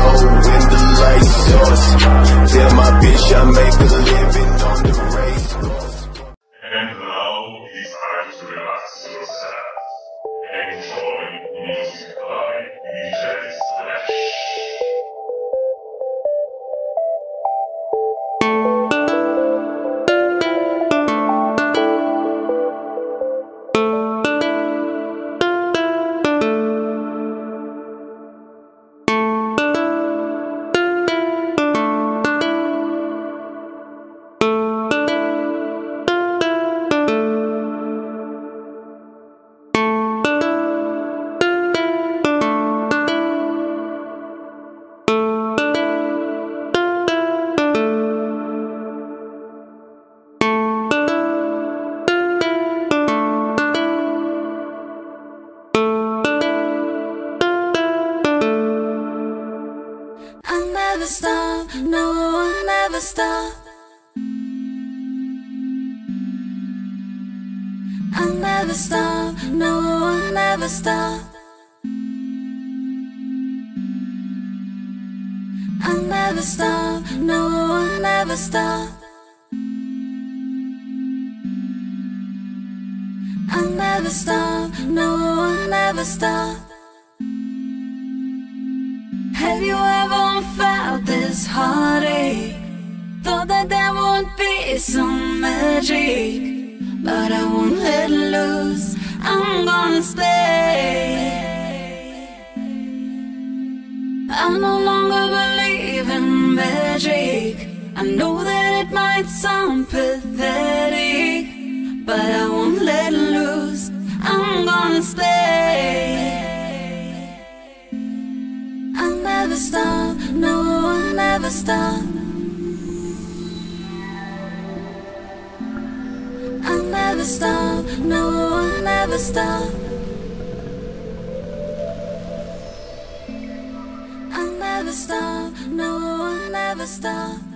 low when the lights off. Tell my bitch I make a living on the race course. And now it's time to relax yourself. Enjoy music by DJ Slash. I'll never stop, no, I'll never stop. I'll never stop, no, I'll never stop. I'll never stop, no, I'll never stop. I'll never stop, no, I'll never stop. Have you ever felt this heartache? Thought that there would be some magic, but I won't let loose, I'm gonna stay. I no longer believe in magic. I know that it might sound pathetic, but I won't let loose, I'm gonna stay. I'll never stop, no, I'll never stop. I'll never stop, no, I'll never stop. I'll never stop, no, I'll never stop.